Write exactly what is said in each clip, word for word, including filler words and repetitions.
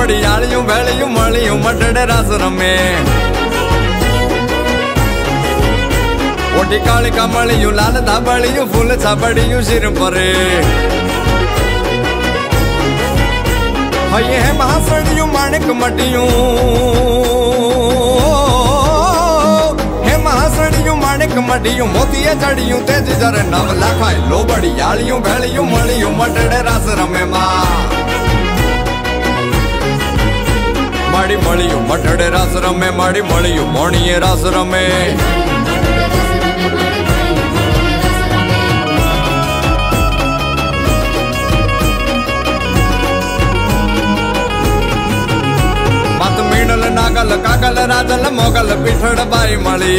लोबड़ियालियूं भेलियूं मलियूं मटड़े रस रमे ओटी काली कमलियूं लाल धाबड़ियूं फूल छबड़ियूं सिर परे हये है महासड़ियूं माणिक मटियूं हे महासड़ियूं माणिक मटियूं मोतिया चढ़ियूं तेज जर नव लाखाय लोबड़ियालियूं भेलियूं मलियूं मटड़े रस रमे मां माड़ी मलियूं मटड़े रस रमे माड़ी मलियूं मोणिये रस रमे नागल कागल राजल मोगल पिठड़ बाई मली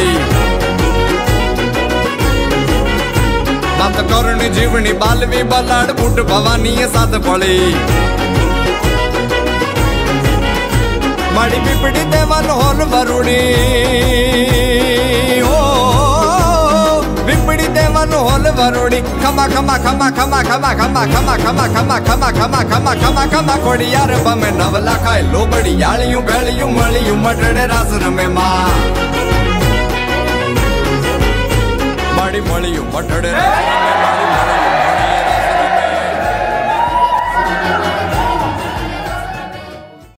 बात करनी जीवनी बालवी बलाड़ बूट भवानी साथ पड़ी माड़ी पिपड़ी देवन होल वरुणी हो पिपड़ी देवन होल वरुणी खमा खमा खमा खमा खमा खमा खमा खमा खमा खमा खमा खमा खमा खमा खोड़ियार बमे नव लाखाय लोबड़ियालियूं भेलियूं मलियूं मटड़े रस रमे मां माड़ी मलियूं मटड़े रस रमे माड़ी मलियूं